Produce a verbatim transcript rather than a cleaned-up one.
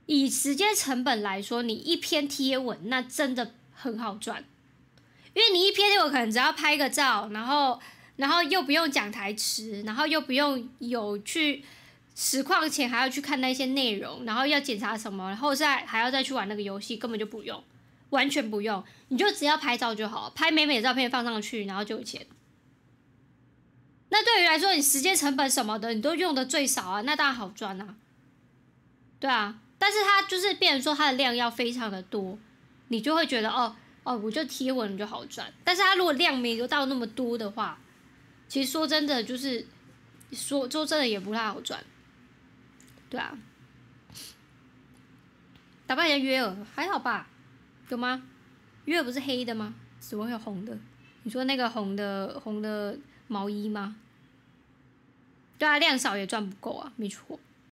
以时间成本来说，你一篇贴文那真的很好赚，因为你一篇贴文可能只要拍个照，然后然后又不用讲台词，然后又不用有去实况前还要去看那些内容，然后要检查什么，然后再还要再去玩那个游戏，根本就不用，完全不用，你就只要拍照就好，拍美美的照片放上去，然后就有钱。那对于来说，你时间成本什么的，你都用的最少啊，那当然好赚啊。对啊，但是它就是变成说它的量要非常的多，你就会觉得哦哦，我就贴文就好赚。但是它如果量没有到那么多的话，其实说真的就是说说真的也不太好赚。对啊，打扮人家约尔还好吧？有吗？约尔不是黑的吗？怎么会有红的？你说那个红的红的毛衣吗？对啊，量少也赚不够啊，没错。